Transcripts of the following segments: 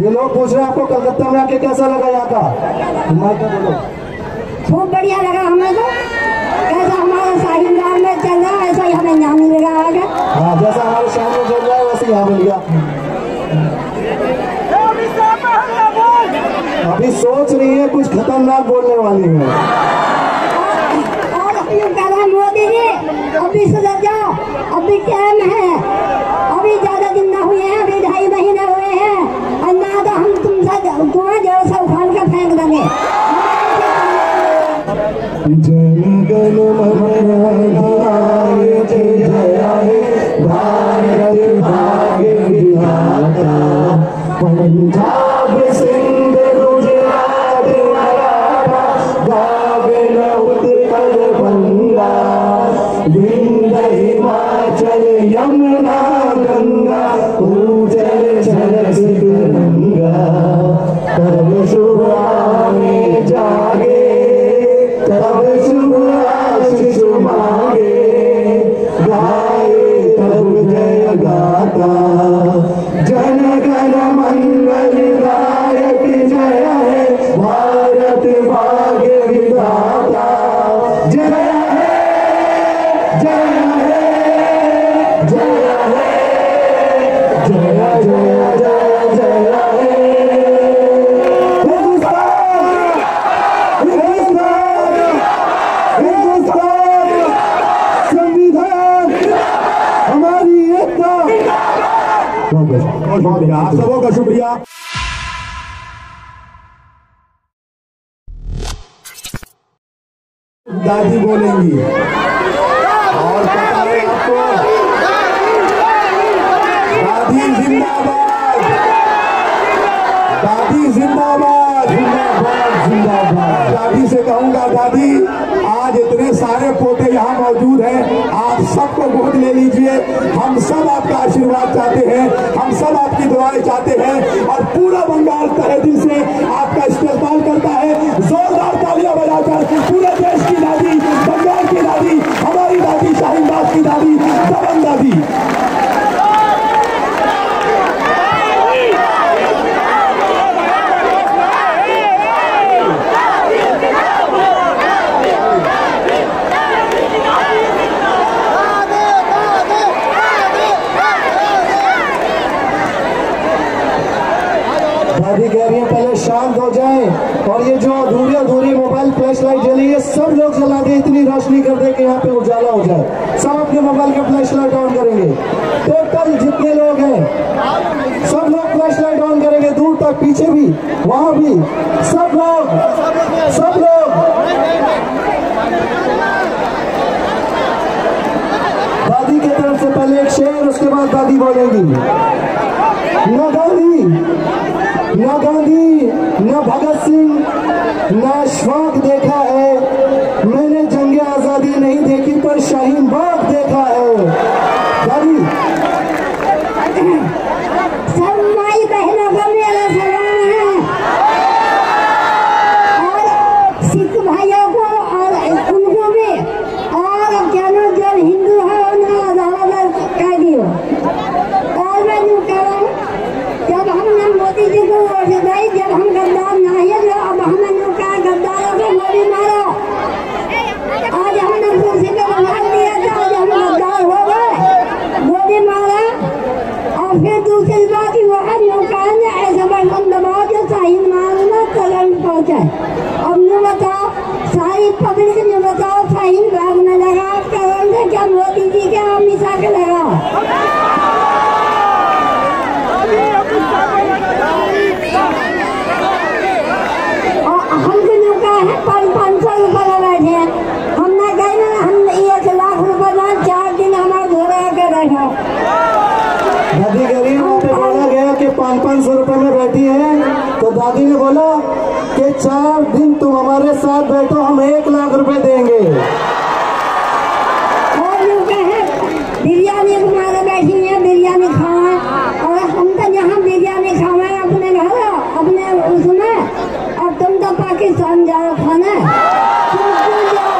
ये लोग पूछ रहे हैं आपको कलकत्ता में आके कैसा लगा यहाँ का? बोलो। खूब बढ़िया लगा हमें तो। कैसा हमारा शाहीन बाग में चल रहा है ऐसा ही हमें यहाँ मिल रहा है। हाँ, जैसा हमारे शहर में चल रहा है वैसे यहाँ मिल गया। अभी सोच रही है कुछ खतरनाक बोलने वाली है। और कह रहा मोदी जी अभी सुधर जाओ, अभी टाइम है, अभी ज्यादा दिन न हुए हैं, अभी 2.5 महीने हुए हैं और ना तो हम तुमसे कुआं जैसा उखाड़ कर फेंक देंगे। जनगण मन जय भारत भाग्य विधाता, पंजाब सिंध गुजरात मराठा, द्राविड़ उत्कल बंगा, विंध्य हिमाचल यमुना गंगा, उजल जल तिरंगा, तब शुभ आने जागे, तब शुभ आशीष मांगे, गाए तब जय गाता, जन गण मंगल दायक जय है भारत भाग्य विधाता, जय है जय है जय है जय जय जय जय है। आप सबों का शुक्रिया। दादी बोलेंगी और पता है आपको, दादी जिंदाबाद, दादी जिंदाबाद, जिंदाबाद जिंदाबाद। दादी से कहूंगा दादी आज इतने सारे पोते यहाँ मौजूद हैं, आप सबको गोद ले लीजिए। हम सब आपका आशीर्वाद चाहते हैं, हम सब आपकी दुआएं चाहते हैं और पूरा बंगाल तहे दिल से आपका इस्तेमाल करता है। जोरदार तालियां बजाकर पूरे देश की दादी, बंगाल की दादी, हमारी दादी शाहीन बाग की दादी, दबंग दादी। दादी कह रही है पहले शांत हो जाएं और ये जो अधूरी मोबाइल फ्लैश लाइट जली है सब लोग जला दे, इतनी रोशनी कर दे कि यहाँ पे उजाला हो जाए। सब अपने मोबाइल के फ्लैश लाइट ऑन करेंगे, टोटल जितने लोग हैं सब लोग फ्लैश लाइट ऑन करेंगे, दूर तक, पीछे भी, वहां भी, सब लोग सब लोग। दादी की तरफ से पहले एक शेर, उसके बाद दादी बोलेंगी। न गांधी न भगत सिंह न अशफाक देखा है, मैंने जंगे आजादी नहीं देखी पर शाहीन बाग देखा है। दादी सब माई बहनों को मेरा सलाम है और सिख भाइयों को और उनको भी, और क्या नाम जो हिंदू है उनका ज्यादा कह दियो। और मैं यूँ कह रहा हूँ जब हमने मोदी जी को वोट दी, जब हम गद्दार नहीं है, अब हमें यूँ कहा गद्दारों को गोली मारो। आज हमने कुर्सी पे बैठा दिया था, आज हम गद्दार हो गए, गोली मारा। और फिर दूसरी बात वो है यूँ कहेंगे ऐसा बटन दबाओ जो शाहीन बाग में करंट पहुँचे। अब यूँ बताओ सारी पब्लिक ने बताओ शाहीन बाग में लगा करंट है क्या मोदी जी के अमित के लगा? हमको जो कहा है 500 रुपये बैठे हैं, हमने गए ना, हम 1 लाख रुपये दान 4 दिन हमारे घर आके बैठा। दादी कह रही है वहाँ पे बोला गया कि 500 रुपये में बैठी है, तो दादी ने बोला कि 4 दिन तुम हमारे साथ बैठो, हम 1 लाख रुपए देंगे। और जो कहे बिरयानी हमारे बैठी है, बिरयानी खाए, और हम तो यहाँ बिरयानी खावे अपने घर अपने उसमें, और तुम तो पाकिस्तान जाओ खाने, तुम क्यों जाओ?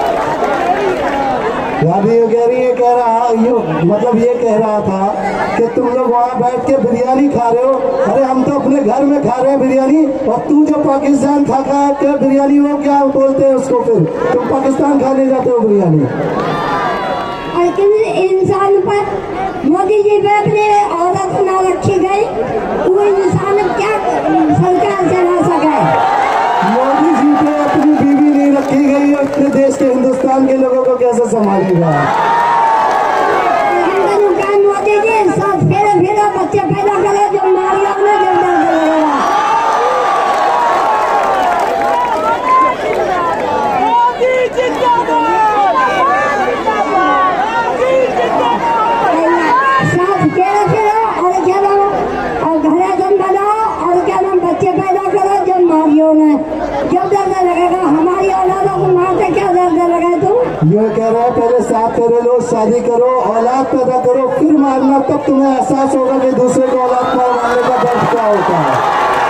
दादी ये कह रही है, कह रहा ये मतलब ये कह रहा था कि तुम लोग वहाँ बैठ के बिरयानी खा रहे हो। अरे हम तो अपने घर में खा रहे हैं बिरयानी, और तू जो पाकिस्तान खा के बिरयानी, वो क्या बोलते हैं उसको, फिर तुम पाकिस्तान खाने जाते हो बिरयानी। और किन इंसान पर मोदी जी पे अपने औरत न रखी गई, वो इंसान क्या सरकार चला सके। मोदी जी पे अपनी बीवी नहीं रखी गई, अपने देश के हिंदुस्तान के लोगों को कैसे संभालेगा। मोदी जी साथ फेरे बच्चे पैदा करे, जो मारिया उन्हें गिरफ्तार करेगा। साथ फेरे और क्या नाम, और घरे जन बनाओ, और क्या नाम बच्चे पैदा करो, जो मारियो उन्हें जब दर्द लगेगा। हमारी औलादों को मारते क्या दर्द लगा तुम। ये कह रहे हैं पहले साथ फेरे लो, शादी करो, औलाद पैदा करो, फिर मारना, तब तुम्हें एहसास होगा कि दूसरे को औलाद मारने का दर्द क्या होता है।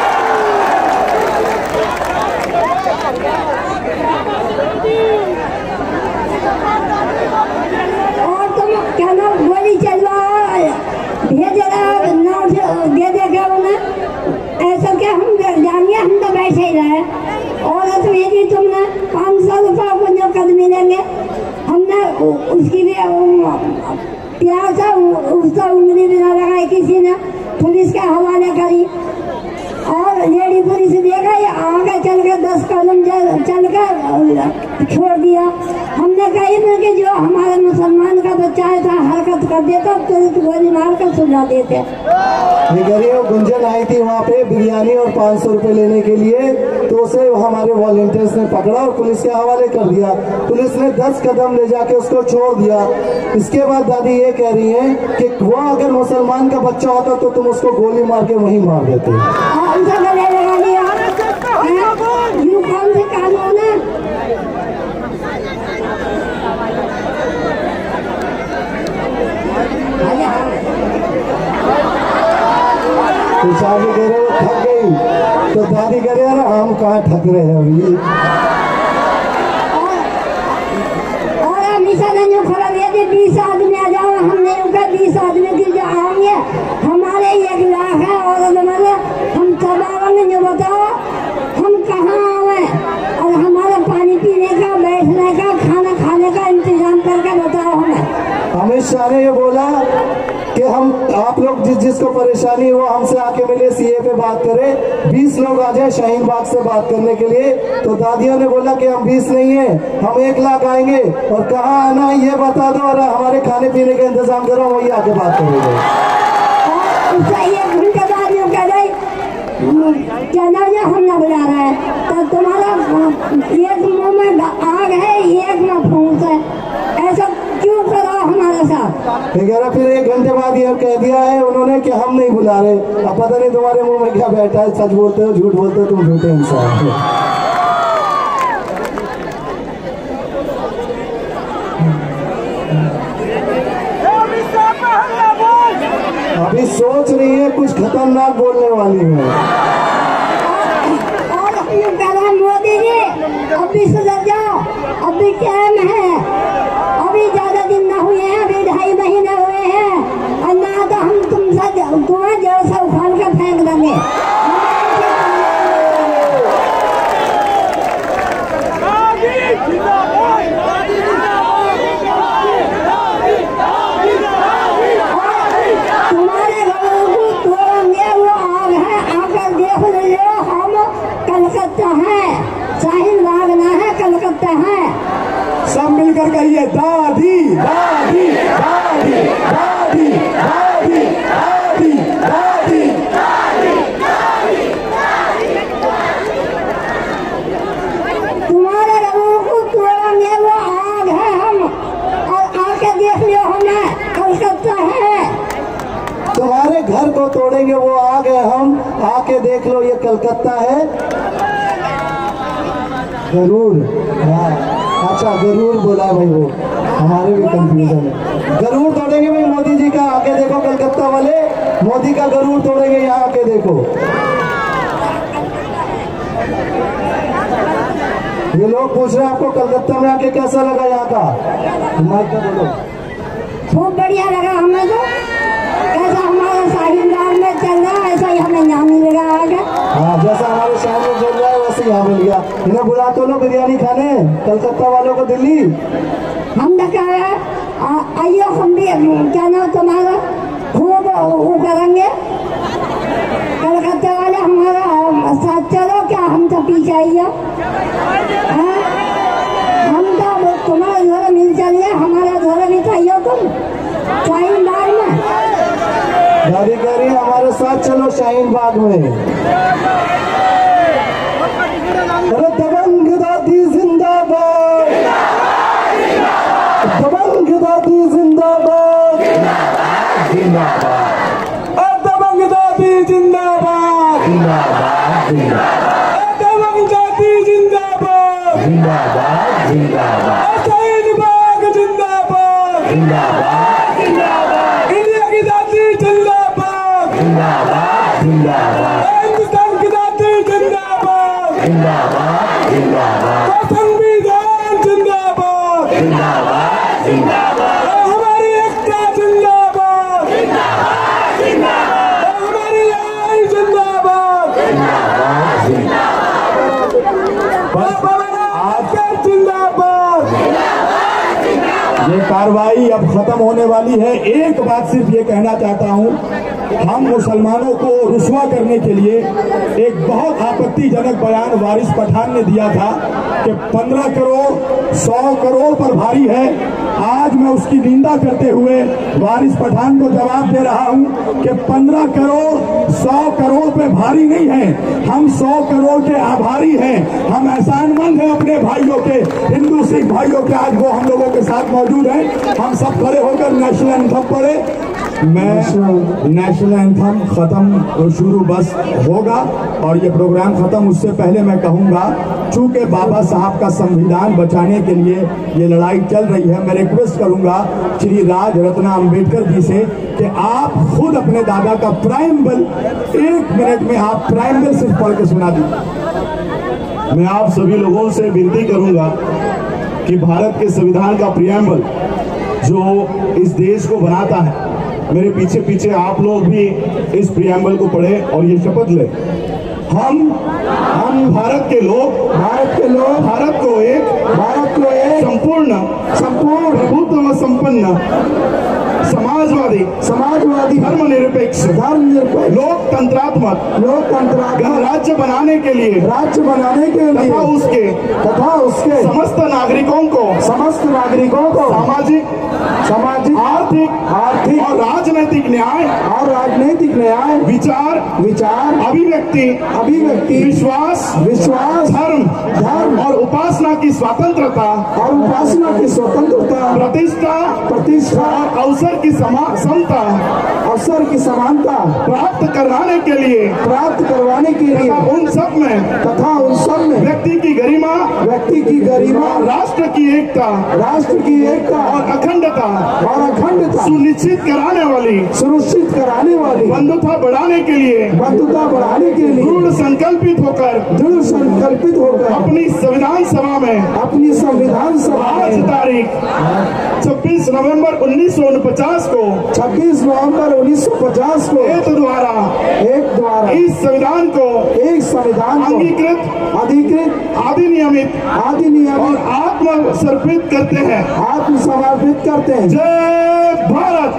और तुम क्या नाम गोली चलवाओ, भेज रहा नोट दे देगा उन्हें, ऐसा क्या हम जानिए, हम तो बैठे ही रहे। औरत भेजी तुमने 500 रुपये को जो कद मिलेंगे, हमने उसकी भी प्यार से उसका उंगली भी ना लगाई, किसी ने पुलिस के हवाले करी, और लेडी पुलिस देखा आगे चल कर 10 कदम चल कर छोड़ दिया। हमने कही ना कि जो हमारे मुसलमान का बच्चा है था हरकत कर देता तो गोली मार कर सुलझा देते। गुंजन आई थी वहाँ पे बिरयानी और 500 रुपए लेने के लिए, तो उसे हमारे वॉलंटियर्स ने पकड़ा और पुलिस के हवाले कर दिया। पुलिस ने 10 कदम ले जाके उसको छोड़ दिया। इसके बाद दादी ये कह रही है कि वो अगर मुसलमान का बच्चा होता तो तुम उसको गोली मार के वहीं मार देते। यू कौन से कानून है? शादी कह रहे हो थक गई, तो दादी कह रहे हैं हम कहाँ थक रहे हैं अभी। और हमेशा जो खड़ा दिया थे 20 आदमी आ जाओ, हमने उनका 20 आदमी की जो आएंगे, हमारे 1 लाख है और हम सब आएंगे, जो बताओ हम कहाँ आवे, और हमारा पानी पीने का, बैठने का, खाना खाने का इंतजाम करके बताओ हमें। अमित शाह ने ये बोला कि हम आप लोग जिसको परेशानी हो हमसे आके मिले, सीए पे बात करें, 20 लोग आ जाए शाहीन बाग से बात करने के लिए। तो दादियों ने बोला कि हम 20 नहीं है, हम 1 लाख आएंगे, और कहाँ आना है ये बता दो, और हमारे खाने पीने का इंतजाम करो, वही आके बात करेंगे। हम न बुला रहे हैं, तो तुम्हारा एक मुँह में आग है, एक में फूंस है, ऐसा क्यों करो हमारे साथ। फिर 1 घंटे बाद ये कह दिया है उन्होंने कि हम नहीं बुला रहे। अब पता नहीं तुम्हारे मुंह में क्या बैठा है, सच बोलते हो झूठ बोलते हो, तुम झूठे इंसान हो। अभी सोच रही है कुछ खतरनाक बोलने वाली है। और कह रहा मोदी जी अभी सुधर जाओ, अभी टाइम है, अभी ज्यादा दिन ना हुए हैं, अभी 2.5 महीने हुए हैं, और ना तो हम तुम्हें जो सा उखाड़ कर फेंक देंगे। तुम्हारे घरों को तोड़ेंगे, वो आग है, आकर देख लो, हम कलकत्ता है, शाहीन बाग ना है, कलकत्ता है। सब मिलकर कहिए दादी दादी दादी दादी दादी दादी दादी। तुम्हारे लोगों को तोड़ेंगे, वो आग है, हम और आके देख लो, हमें कलकत्ता है। तुम्हारे घर को तोड़ेंगे, वो आग है, हम आके देख लो, ये कलकत्ता है। गरूर, अच्छा गरूर बोला भाई, वो हमारे भी कंफ्यूजन है। गरूर तोड़ेंगे भाई मोदी जी का, आके देखो कलकत्ता वाले, मोदी का गरूर तोड़ेंगे, यहाँ आके देखो। ये लोग पूछ रहे हैं आपको कलकत्ता में आके कैसा लगा यहाँ का, माइक का बोलो। खूब बढ़िया लगा हमें तो, कैसा दिया। इन्हें बुला तो लो बिरयानी खाने, कलकत्ता वालों को दिल्ली। हमने कहा आइयो हम भी क्या नाम तुम्हारा खूब वो करेंगे, कलकत्ता वाले हमारा साथ चलो, क्या हम तो पीछे आइए, हम तो तुम्हारा घर मिल चलिए, हमारा घर भी चाहिए तुम शाहीन बाग में। दादी कह रही है हमारे साथ चलो शाहीन बाग में। अरे दबंग दादी जिंदाबाद, दबंग दादी जिंदाबाद, दबंग दादी जिंदाबाद, दबंग दादी जिंदाबाद, शाहीन बाग जिंदाबाद, इंडिया की दादी जिंदाबाद, हिंदुस्तान की दादी जिंदाबाद, संविधान जिंदाबाद, हमारी एकता जिंदाबाद, हमारी आई जिंदाबाद, जिंदाबाद। ये कार्रवाई अब खत्म होने वाली है। एक बात सिर्फ ये कहना चाहता हूँ, हम मुसलमानों को रुस्वा करने के लिए एक बहुत आपत्तिजनक बयान वारिस पठान ने दिया था कि 15 करोड़ 100 करोड़ पर भारी है। आज मैं उसकी निंदा करते हुए वारिस पठान को जवाब दे रहा हूं कि 15 करोड़ 100 करोड़ पे भारी नहीं है, हम 100 करोड़ के आभारी हैं। हम एहसानमंद हैं अपने भाइयों के, हिंदू सिख भाइयों के। आज वो हम लोगों के साथ मौजूद हैं। हम सब खड़े होकर नेशनल एंथम पढ़े। मैं नेशनल एंथम खत्म शुरू बस होगा और ये प्रोग्राम खत्म उससे पहले मैं कहूँगा, चूंकि बाबा साहब का संविधान बचाने के लिए ये लड़ाई चल रही है, मैं रिक्वेस्ट करूँगा श्री राज रत्ना अम्बेडकर जी से कि आप खुद अपने दादा का प्राइमबल 1 मिनट में आप प्राइमबल सिर्फ पढ़ के सुना दीजिए। मैं आप सभी लोगों से विनती करूंगा कि भारत के संविधान का प्रियम्बल जो इस देश को बनाता है, मेरे पीछे पीछे आप लोग भी इस प्रियम्बल को पढ़े और ये शपथ ले, हम भारत के लोग भारत को एक संपूर्ण प्रभुत्व संपन्न समाजवादी धर्मनिरपेक्ष लोकतंत्रात्मक गणराज्य बनाने के लिए तथा उसके समस्त नागरिकों को सामाजिक आर्थिक और राजनैतिक न्याय विचार अभिव्यक्ति विश्वास धर्म और उपासना की स्वतंत्रता प्रतिष्ठा और अवसर की समानता प्राप्त करवाने के लिए तथा उन सब में व्यक्ति की गरिमा राष्ट्र की एकता और अखंडता सुनिश्चित कराने वाली बंधुता बढ़ाने के लिए दृढ़ संकल्पित होकर अपनी संविधान सभा में आज तारीख 26 नवंबर 1949 को एक द्वारा इस संविधान को अंगीकृत अधिनियमित और आत्मसमर्पित करते हैं। जय भारत।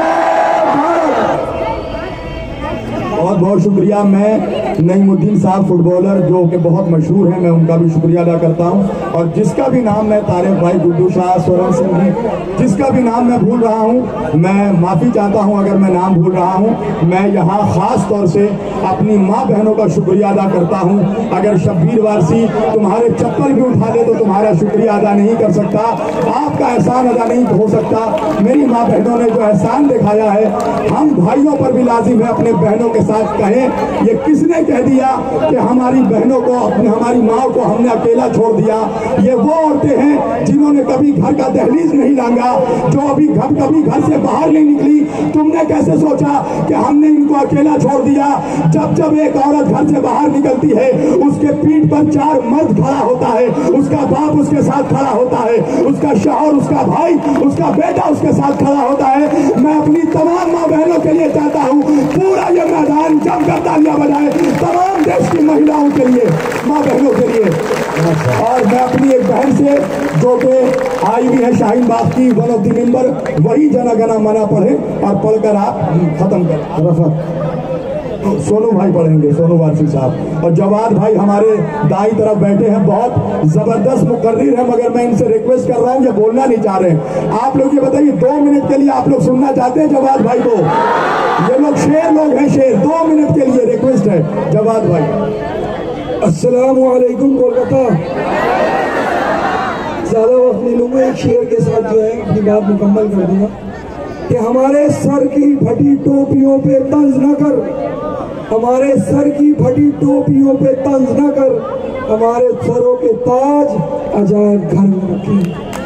बहुत बहुत शुक्रिया। मैं नईमुद्दीन साहब फुटबॉलर जो कि बहुत मशहूर हैं, मैं उनका भी शुक्रिया अदा करता हूं। और जिसका भी नाम मैं तारिक भाई, गुड्डू शाह, स्वरण सिंह जी, जिसका भी नाम मैं भूल रहा हूं, मैं माफ़ी चाहता हूं अगर मैं नाम भूल रहा हूं। मैं यहाँ ख़ास तौर से अपनी माँ बहनों का शुक्रिया अदा करता हूं। अगर शब्बीर वारसी तुम्हारे चप्पल भी उठा ले तो तुम्हारा शुक्रिया अदा नहीं कर सकता, आपका एहसान अदा नहीं हो सकता। मेरी माँ बहनों ने जो एहसान दिखाया है, हम भाइयों पर भी लाजिम है अपने बहनों के साथ कहें। ये किसने कह दिया कि हमारी बहनों को, हमारी माँ को हमने अकेला छोड़ दिया? ये वो औरतें हैं जिन्होंने कभी घर का दहलीज नहीं लांगा, जो अभी कभी घर से बाहर नहीं निकली। तुमने कैसे सोचा कि हमने इनको अकेला छोड़ दिया? जब एक औरत घर से बाहर निकलती है, उसके पीठ पर 4 मर्द खड़ा होता है, उसका बाप उसके साथ खड़ा होता है, उसका शौहर, उसका भाई, उसका बेटा उसके साथ खड़ा होता है। मैं अपनी तमाम माँ बहनों के लिए चाहता हूँ पूरा ये मैदान जमकर तालियां बजाए, तमाम देश की महिलाओं के लिए, माँ बहनों के लिए। और मैं अपनी एक बहन से जो कि आई भी है शाहीन बाग की, वन ऑफ द मेंबर, वही जना गना मना पढ़े और पढ़कर आप खत्म करें। सोनू भाई पढ़ेंगे, सोनू वारसी साहब। और जवाद भाई हमारे दाई तरफ बैठे हैं, बहुत जबरदस्त मुकर्रिर है, मगर मैं इनसे रिक्वेस्ट कर रहा हूं, ये बोलना नहीं चाह रहे। आप लोग ये बताइए, 2 मिनट के लिए आप लोग सुनना चाहते हैं जवाद भाई को? ये लोग शेर लोग हैं, शेर। 2 मिनट के लिए रिक्वेस्ट है जवाद भाई। अस्सलाम वालेकुम कोलकाता। ज्यादा वक्त नहीं लूंगा, एक शेर के साथ जो है अपनी बात मुकम्मल कर दूंगा कि हमारे सर की फटी टोपियों पे तंज न कर, हमारे सर की फटी टोपियों पे तंज न कर, हमारे सरों के ताज अजायब घर में रखे।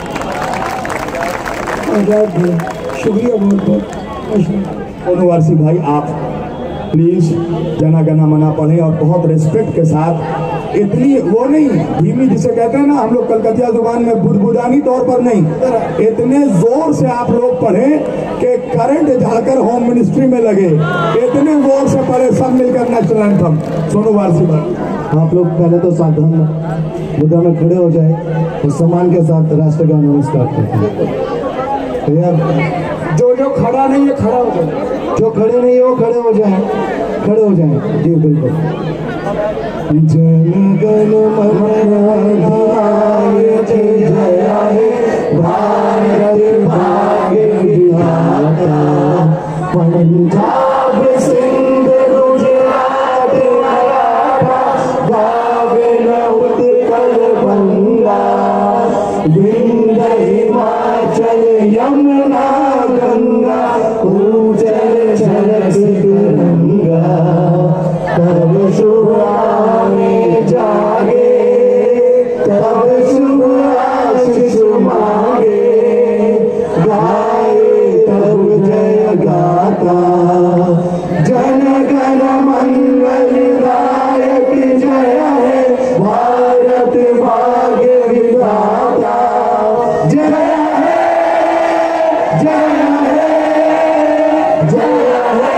अजायब घर। शुक्रिया बहुत बहुत। सोनू वारसी भाई आप प्लीज जना गना मना पढ़ें और बहुत रिस्पेक्ट के साथ, इतनी वो नहीं धीमी जिसे कहते हैं ना हम लोग कलकतिया जुबान में, बुदबुदानी तौर पर नहीं, इतने जोर से आप लोग पढ़ें कि करंट झाड़कर होम मिनिस्ट्री में लगे, इतने जोर से पढ़े सब मिलकर नेशनल एंथम। सोनू वारसी भाई आप लोग पहले तो सावधान मुद्दा में खड़े हो जाए और सम्मान के साथ राष्ट्रगान स्टार्ट करते हैं। जो खड़ा नहीं है खड़ा हो जाए, जो खड़े नहीं हो खड़े हो जाए, खड़े हो जाए। जी बिल्कुल। जन गण मन जय हे भारत भाग्य विधाता, पंजाब सिंध गुजरात मराठा, भावेन उत्कल बंगा, विंध्य हिमाचल यमुना गंगा, उज्जल सरस्वती गंगा, तब शुभ आने जागे, तब शुभ आशीष मांगे, गाए तब जय गाता, जन गण मंगल दायक जय है भारत भाग्य विधाता, जय है, जय है, जय है।